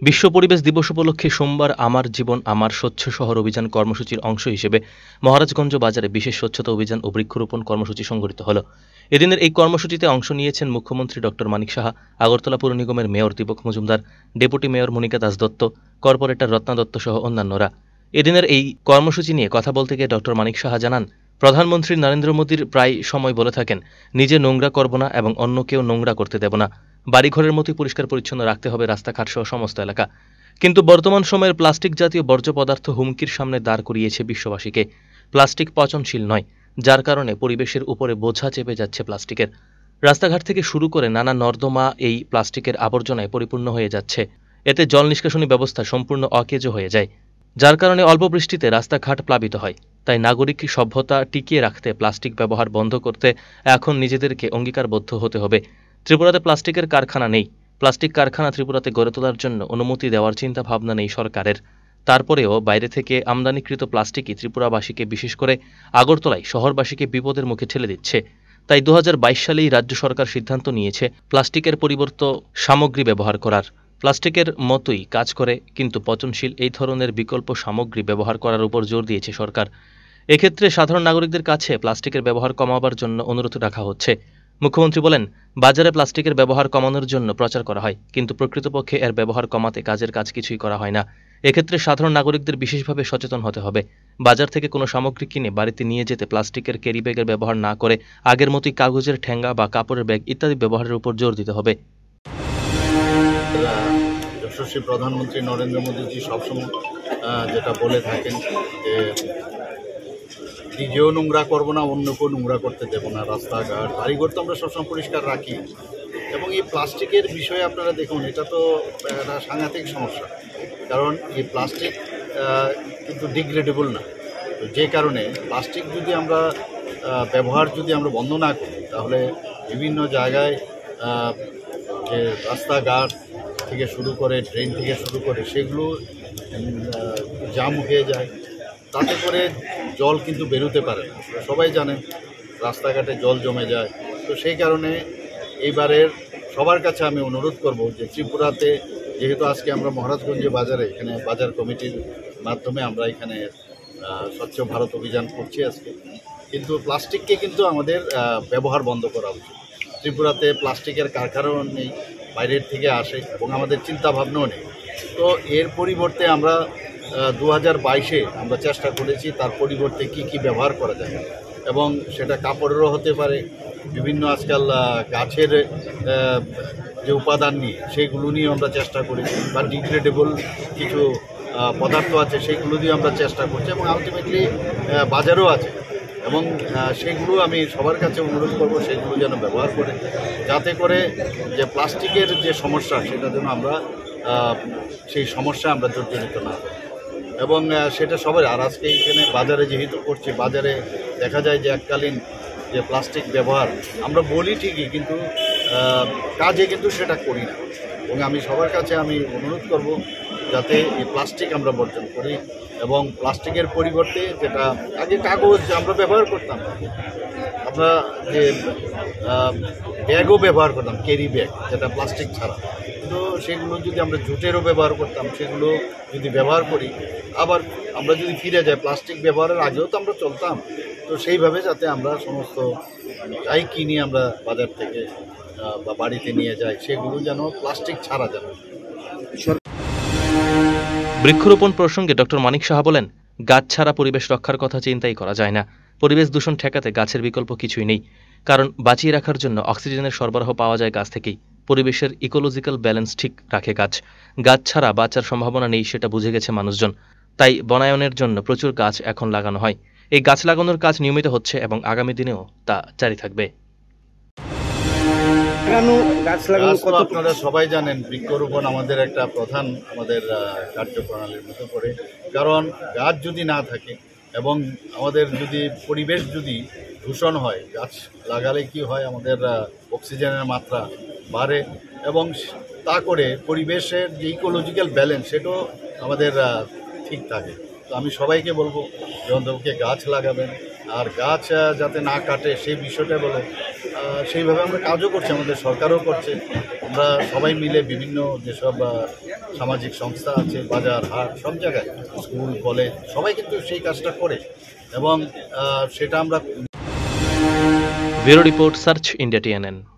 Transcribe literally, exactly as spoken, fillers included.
বিশ্ব পরিবেশ দিবস উপলক্ষে সোমবার আমার জীবন আমার স্বচ্ছ শহর অভিযান কর্মসূচির অংশ হিসেবে মহারাজগঞ্জ বাজারে বিশেষ স্বচ্ছতা অভিযান ও বৃক্ষরোপণ কর্মসূচি সংঘটিত হল। এদিনের এই কর্মসূচিতে অংশ নিয়েছেন মুখ্যমন্ত্রী ডক্টর মানিক সাহা, আগরতলা পৌর নিগমের mayor Dipak Majumdar, deputy mayor Monika Das Dutta, corporator Ratna Dutta সহ অন্যান্যরা। এদিনের এই কর্মসূচি নিয়ে কথা বলতে গিয়ে ডক্টর মানিক সাহা জানান, প্রধানমন্ত্রী নরেন্দ্র মোদীর প্রায় সময় বলে থাকেন, নিজে নোংরা করব না এবং অন্যকেও নোংরা করতে দেব না। বাড়িঘরের মতোই পরিষ্কার পরিচ্ছন্ন রাখতে হবে রাস্তাঘাট সহ সমস্ত এলাকা। কিন্তু বর্তমান সময়ের প্লাস্টিক জাতীয় বর্জ্য পদার্থ হুমকির সামনে দাঁড় করিয়েছে বিশ্ববাসীকে। প্লাস্টিক পচনশীল নয়, যার কারণে পরিবেশের উপরে বোঝা চেপে যাচ্ছে প্লাস্টিকের। রাস্তাঘাট থেকে শুরু করে নানা নর্দমা এই প্লাস্টিকের আবর্জনায় পরিপূর্ণ হয়ে যাচ্ছে। এতে জল নিষ্কাশনী ব্যবস্থা সম্পূর্ণ অকেজো হয়ে যায়, যার কারণে অল্প বৃষ্টিতে রাস্তাঘাট প্লাবিত হয়। তাই নাগরিক সভ্যতা টিকিয়ে রাখতে প্লাস্টিক ব্যবহার বন্ধ করতে এখন নিজেদেরকে অঙ্গীকারবদ্ধ হতে হবে। ত্রিপুরাতে প্লাস্টিকের কারখানা নেই। প্লাস্টিক কারখানা ত্রিপুরাতে গড়ে তোলার জন্য অনুমতি দেওয়ার চিন্তা ভাবনা নেই সরকারের। তারপরেও বাইরে থেকে আমদানিকৃত প্লাস্টিকই ত্রিপুরাবাসীকে, বিশেষ করে আগরতলায় শহরবাসীকে বিপদের মুখে ঠেলে দিচ্ছে। তাই দু হাজার বাইশ সালেই রাজ্য সরকার সিদ্ধান্ত নিয়েছে প্লাস্টিকের পরিবর্তে সামগ্রী ব্যবহার করার। প্লাস্টিকের মতোই কাজ করে কিন্তু পচনশীল এই ধরনের বিকল্প সামগ্রী ব্যবহার করার উপর জোর দিয়েছে সরকার। এক্ষেত্রে সাধারণ নাগরিকদের কাছে প্লাস্টিকের ব্যবহার কমাবার জন্য অনুরোধ রাখা হচ্ছে। মুখ্যমন্ত্রী বলেন, বাজারে প্লাস্টিকের ব্যবহার কমানোর জন্য প্রচার করা হয়, কিন্তু প্রকৃতপক্ষে এর ব্যবহার কমাতে কাজের কাজ কিছুই করা হয় না। এক্ষেত্রে সাধারণ নাগরিকদের বিশেষভাবে সচেতন হতে হবে। বাজার থেকে কোনো সামগ্রী কিনে বাড়িতে নিয়ে যেতে প্লাস্টিকের ক্যারি ব্যাগের ব্যবহার না করে আগের মতোই কাগজের ঠেঙ্গা বা কাপড়ের ব্যাগ ইত্যাদি ব্যবহারের উপর জোর দিতে হবে। যশস্বী প্রধানমন্ত্রী নরেন্দ্র মোদীজি সবসময় যেটা বলে থাকেন যে নিজেও নোংরা করবো না, অন্যকেও নোংরা করতে দেবো না। রাস্তাঘাট বাড়িঘর তো আমরা সবসময় পরিষ্কার রাখি। এবং এই প্লাস্টিকের বিষয়ে আপনারা দেখুন, এটা তো একটা সাংঘাতিক সমস্যা। কারণ এই প্লাস্টিক কিন্তু ডিগ্রেডেবল না। তো যে কারণে প্লাস্টিক যদি আমরা ব্যবহার যদি আমরা বন্ধ না করি, তাহলে বিভিন্ন জায়গায় যে রাস্তাঘাট থেকে শুরু করে ড্রেন থেকে শুরু করে সেগুলো জাম হয়ে যায়। তাতে করে জল কিন্তু বেরোতে পারে না। সবাই জানেন রাস্তাঘাটে জল জমে যায়। তো সেই কারণে এইবারের সবার কাছে আমি অনুরোধ করব যে ত্রিপুরাতে যেহেতু আজকে আমরা মহারাজগঞ্জ বাজারে এখানে বাজার কমিটির মাধ্যমে আমরা এখানে স্বচ্ছ ভারত অভিযান করছি আজকে, কিন্তু প্লাস্টিককে কিন্তু আমাদের ব্যবহার বন্ধ করা উচিত। ত্রিপুরাতে প্লাস্টিকের কারখানাও নেই, বাইরের থেকে আসে এবং আমাদের চিন্তাভাবনাও নেই। তো এর পরিবর্তে আমরা দু হাজার বাইশে আমরা চেষ্টা করেছি তার পরিবর্তে কি কি ব্যবহার করা যায়, এবং সেটা কাপড়েরও হতে পারে, বিভিন্ন আজকাল গাছের যে উপাদান নিয়ে সেগুলো নিয়ে আমরা চেষ্টা করেছি, বা ডিগ্রেডেবল কিছু পদার্থ আছে সেগুলো দিয়ে আমরা চেষ্টা করছি, এবং আলটিমেটলি বাজারও আছে। এবং সেগুলো আমি সবার কাছে অনুরোধ করব সেগুলো যেন ব্যবহার করে, যাতে করে যে প্লাস্টিকের যে সমস্যা সেটা যেন আমরা সেই সমস্যা আমরা জর্জরিত না করি। এবং সেটা সবাই, আর আজকে এখানে বাজারে যেহেতু করছি, বাজারে দেখা যায় যে এককালীন যে প্লাস্টিক ব্যবহার আমরা বলি ঠিকই, কিন্তু কাজে কিন্তু সেটা করি না। এবং আমি সবার কাছে আমি অনুরোধ করব যাতে এই প্লাস্টিক আমরা বর্জন করি, এবং প্লাস্টিকের পরিবর্তে যেটা আগে কাগজ আমরা ব্যবহার করতাম, আমরা যে ব্যাগও ব্যবহার করতাম, ক্যারি ব্যাগ যেটা প্লাস্টিক ছাড়া, তো সেগুলো যদি আমরা জুটেরও ব্যবহার করতাম, সেগুলো যদি ব্যবহার করি, আবার আমরা যদি ফিরে যাই প্লাস্টিক ব্যবহারের আগেও তো আমরা চলতাম, তো সেইভাবে যাতে আমরা সমস্ত যাই কিনি আমরা বাজার থেকে বা বাড়িতে নিয়ে যাই, সেগুলো যেন প্লাস্টিক ছাড়া যেন। বৃক্ষরোপণ প্রসঙ্গে ডক্টর মানিক সাহা বলেন, গাছ ছাড়া পরিবেশ রক্ষার কথা চিন্তাই করা যায় না। পরিবেশ দূষণ ঠেকাতে গাছের বিকল্প কিছুই নেই, কারণ বাঁচিয়ে রাখার জন্য অক্সিজেনের সরবরাহ পাওয়া যায় গাছ থেকেই। পরিবেশের ইকোলজিক্যাল ব্যালেন্স ঠিক রাখে গাছ। গাছ ছাড়া বাঁচার সম্ভাবনা নেই, সেটা বুঝে গেছে মানুষজন। তাই বনায়নের জন্য প্রচুর গাছ এখন লাগানো হয়। এই গাছ লাগানোর কাজ নিয়মিত হচ্ছে এবং আগামী দিনেও তা জারি থাকবে। আপনারা সবাই জানেন বৃক্ষরোপণ আমাদের একটা প্রধান আমাদের কার্যপ্রণালীর মধ্যে পড়ে। কারণ গাছ যদি না থাকে এবং আমাদের যদি পরিবেশ যদি দূষণ হয়, গাছ লাগালে কি হয়, আমাদের অক্সিজেনের মাত্রা বাড়ে এবং তা করে পরিবেশের যে ইকোলজিক্যাল ব্যালেন্স সেটাও আমাদের ঠিক থাকে। তো আমি সবাইকে বলবো যে অন্ততপক্ষে গাছ লাগাবেন, আর গাছ যাতে না কাটে সেই বিষয়টা বলে সেইভাবে আমরা কাজও করছি, আমাদের সরকারও করছে। আমরা সবাই মিলে বিভিন্ন যেসব সামাজিক সংস্থা আছে, বাজার হাট সব জায়গায়, স্কুল কলেজ সবাই কিন্তু সেই কাজটা করে এবং আহ, সেটা আমরা bureau report, search India TNN.